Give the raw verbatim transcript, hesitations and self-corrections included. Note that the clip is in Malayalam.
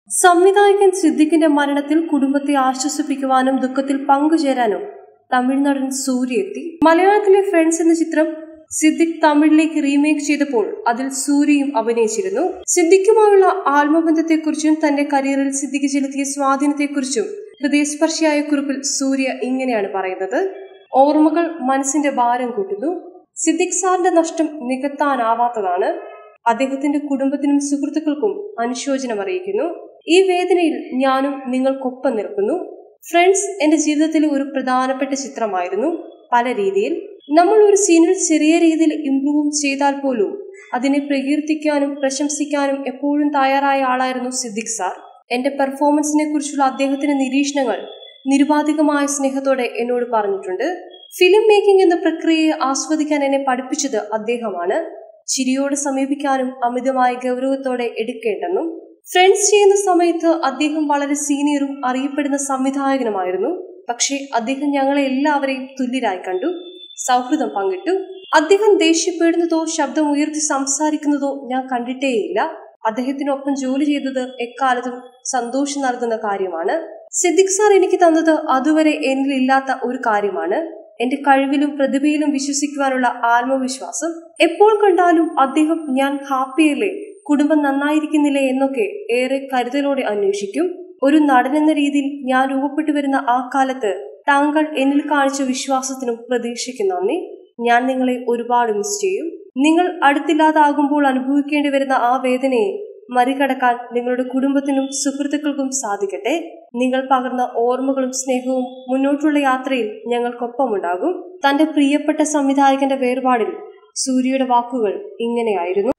സംവിധായകൻ സിദ്ദിഖിന്റെ മരണത്തിൽ കുടുംബത്തെ ആശ്വസിപ്പിക്കുവാനും ദുഃഖത്തിൽ പങ്കുചേരാനും തമിഴ് നടൻ സൂര്യ എത്തി. മലയാളത്തിലെ ഫ്രണ്ട്സ് എന്ന ചിത്രം സിദ്ദിഖ് തമിഴിലേക്ക് റീമേക്ക് ചെയ്തപ്പോൾ അതിൽ സൂര്യയും അഭിനയിച്ചിരുന്നു. സിദ്ദിഖുമായുള്ള ആത്മബന്ധത്തെക്കുറിച്ചും തന്റെ കരിയറിൽ സിദ്ദിഖ് ചെലുത്തിയ സ്വാധീനത്തെക്കുറിച്ചും ഹൃദയസ്പർശിയായ കുറിപ്പിൽ സൂര്യ ഇങ്ങനെയാണ് പറയുന്നത്. ഓർമ്മകൾ മനസ്സിന്റെ ഭാരം കൂട്ടുന്നു. സിദ്ദിഖ് സാറിന്റെ നഷ്ടം നികത്താനാവാത്തതാണ്. അദ്ദേഹത്തിന്റെ കുടുംബത്തിനും സുഹൃത്തുക്കൾക്കും അനുശോചനം അറിയിക്കുന്നു. ഈ വേദനയിൽ ഞാനും നിങ്ങൾക്കൊപ്പം നിൽക്കുന്നു. ഫ്രണ്ട്സ് എന്റെ ജീവിതത്തിലെ ഒരു പ്രധാനപ്പെട്ട ചിത്രമായിരുന്നു. പല രീതിയിൽ നമ്മൾ ഒരു സീനിൽ ചെറിയ രീതിയിൽ ഇംപ്രൂവ് ചെയ്താൽ പോലും അതിനെ പ്രകീർത്തിക്കാനും പ്രശംസിക്കാനും എപ്പോഴും തയ്യാറായ ആളായിരുന്നു സിദ്ദിഖ് സാർ. എന്റെ പെർഫോമൻസിനെ കുറിച്ചുള്ള അദ്ദേഹത്തിന്റെ നിരീക്ഷണങ്ങൾ നിരുപാധികമായ സ്നേഹത്തോടെ എന്നോട് പറഞ്ഞിട്ടുണ്ട്. ഫിലിം മേക്കിംഗ് എന്ന പ്രക്രിയയെ ആസ്വദിക്കാൻ എന്നെ പഠിപ്പിച്ചത് അദ്ദേഹമാണ്. ചിരിയോടെ സമീപിക്കാനും അമിതമായ ഗൗരവത്തോടെ എടുക്കേണ്ടെന്നും. ഫ്രണ്ട്സ് ചെയ്യുന്ന സമയത്ത് അദ്ദേഹം വളരെ സീനിയറും അറിയപ്പെടുന്ന സംവിധായകനുമായിരുന്നു. പക്ഷേ അദ്ദേഹം ഞങ്ങളെ എല്ലാവരെയും തുല്യരായി കണ്ടു, സൗഹൃദം പങ്കിട്ടു. അദ്ദേഹം ദേഷ്യപ്പെടുന്നതോ ശബ്ദം ഉയർത്തി സംസാരിക്കുന്നതോ ഞാൻ കണ്ടിട്ടേയില്ല. അദ്ദേഹത്തിനൊപ്പം ജോലി ചെയ്തത് എക്കാലത്തും സന്തോഷം നൽകുന്ന കാര്യമാണ്. സിദ്ദിഖ് സാർ എനിക്ക് തന്നത് അതുവരെ എന്നിലില്ലാത്ത ഒരു കാര്യമാണ്. എന്റെ കഴിവിലും പ്രതിഭയിലും വിശ്വസിക്കുവാനുള്ള ആത്മവിശ്വാസം. എപ്പോൾ കണ്ടാലും അദ്ദേഹം ഞാൻ ഹാപ്പിയല്ലേ, കുടുംബം നന്നായിരിക്കുന്നില്ലേ എന്നൊക്കെ ഏറെ കരുതലോടെ അന്വേഷിക്കും. ഒരു നടനെന്ന രീതിയിൽ ഞാൻ രൂപപ്പെട്ടു വരുന്ന ആ കാലത്ത് താങ്കൾ എന്നിൽ കാണിച്ച വിശ്വാസത്തിനും പ്രതീക്ഷയ്ക്കും നന്ദി. ഞാൻ നിങ്ങളെ ഒരുപാട് മിസ് ചെയ്യും. നിങ്ങൾ അടുത്തില്ലാതാകുമ്പോൾ അനുഭവിക്കേണ്ടി വരുന്ന ആ വേദനയെ മറികടക്കാൻ നിങ്ങളുടെ കുടുംബത്തിനും സുഹൃത്തുക്കൾക്കും സാധിക്കട്ടെ. നിങ്ങൾ പകർന്ന ഓർമ്മകളും സ്നേഹവും മുന്നോട്ടുള്ള യാത്രയിൽ ഞങ്ങൾക്കൊപ്പമുണ്ടാകും. തന്റെ പ്രിയപ്പെട്ട സംവിധായകന്റെ വേർപാടിൽ സൂര്യയുടെ വാക്കുകൾ ഇങ്ങനെയായിരുന്നു.